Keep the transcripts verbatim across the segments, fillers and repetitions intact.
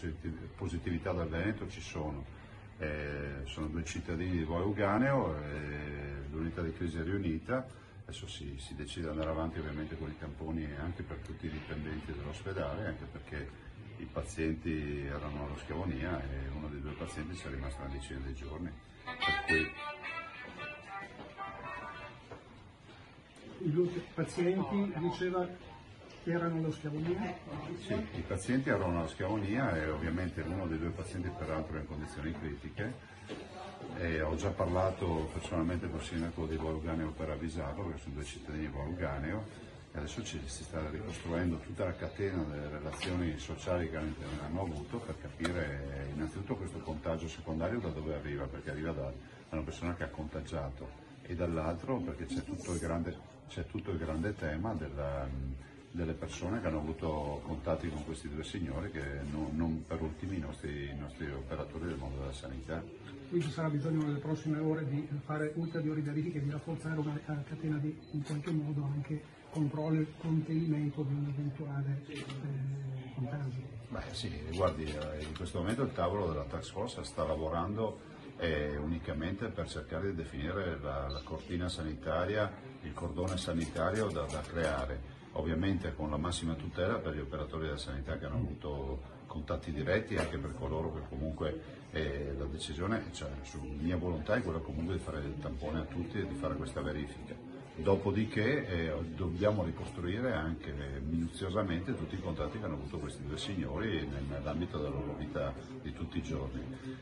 positività dal Veneto ci sono. Eh, sono due cittadini di Vo' Euganeo, eh, l'unità di crisi è riunita, adesso si, si decide di andare avanti ovviamente con i tamponi anche per tutti i dipendenti dell'ospedale, anche perché i pazienti erano allo Schiavonia e uno dei due pazienti ci è rimasto una decina di giorni. Per cui... I due pazienti diceva che erano allo Schiavonia? Sì, i pazienti erano allo Schiavonia e ovviamente uno dei due pazienti peraltro è in condizioni critiche. E ho già parlato personalmente con il sindaco di Vo' Euganeo per avvisarlo, perché sono due cittadini di Vo' Euganeo, e adesso ci si sta ricostruendo tutta la catena delle relazioni sociali che hanno avuto per capire innanzitutto questo contagio secondario da dove arriva, perché arriva da, da una persona che ha contagiato, e dall'altro perché c'è tutto il grande, c'è tutto il grande tema della, delle persone che hanno avuto contatti con questi due signori, che non, non per ultimi i nostri, i nostri operatori del mondo della sanità. Quindi ci sarà bisogno nelle prossime ore di fare ulteriori verifiche, di rafforzare una catena di in qualche modo anche controllo e contenimento di un eventuale eh, contagio. Beh sì, guardi, in questo momento il tavolo della Task Force sta lavorando eh, unicamente per cercare di definire la, la cortina sanitaria, il cordone sanitario da, da creare. Ovviamente con la massima tutela per gli operatori della sanità che hanno avuto contatti diretti, e anche per coloro che comunque eh, la decisione, cioè su mia volontà, è quella comunque di fare il tampone a tutti e di fare questa verifica. Dopodiché eh, dobbiamo ricostruire anche minuziosamente tutti i contatti che hanno avuto questi due signori nell'ambito della loro vita di tutti i giorni.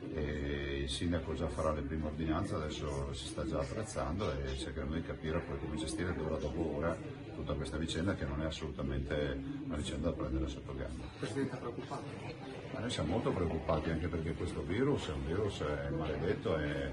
E il sindaco già farà le prime ordinanze, adesso si sta già attrezzando e cercheremo di capire poi come gestire d'ora dopo ora tutta questa vicenda, che non è assolutamente una vicenda da prendere sotto gamba. Presidente, è preoccupato? Ma noi siamo molto preoccupati, anche perché questo virus è un virus è maledetto, è,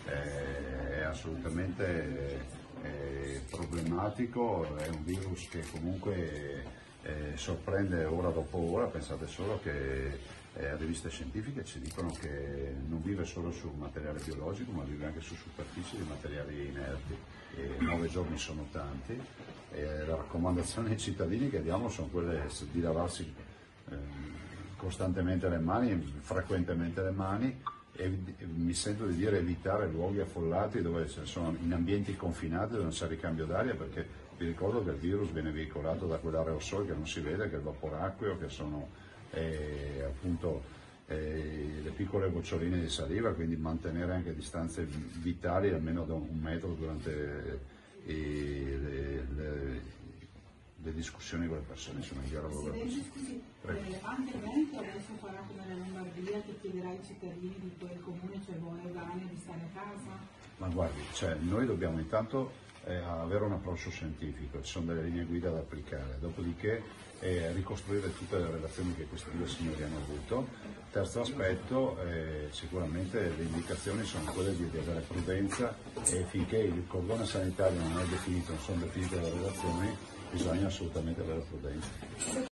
è, è assolutamente è problematico, è un virus che comunque eh, sorprende ora dopo ora. Pensate solo che eh, riviste scientifiche ci dicono che non vive solo su materiale biologico, ma vive anche su superfici di materiali inerti, e nove giorni sono tanti, e la raccomandazione ai cittadini che diamo sono quelle di lavarsi eh, costantemente le mani, frequentemente le mani, e mi sento di dire evitare luoghi affollati dove sono in ambienti confinati dove non c'è ricambio d'aria, perché vi ricordo che il virus viene veicolato da quell'aerosol che non si vede, che è il vapore acqueo, che sono eh, appunto eh, le piccole goccioline di saliva, quindi mantenere anche distanze vitali almeno da un metro durante eh, le, le, le discussioni con le persone, insomma, in dialogo con le persone. Scusi, eh, anche il Veneto adesso farà come la Lombardia, che chiederà ai cittadini di quel comune, cioè Vo' Euganeo, di stare a casa? Ma guardi, cioè, noi dobbiamo intanto eh, avere un approccio scientifico, ci sono delle linee guida da applicare, dopodiché eh, ricostruire tutte le relazioni che questi due signori hanno avuto. Terzo aspetto, eh, sicuramente le indicazioni sono quelle di, di avere prudenza, e finché il cordone sanitario non è definito, non sono definite le relazioni, bisogna assolutamente avere prudenza.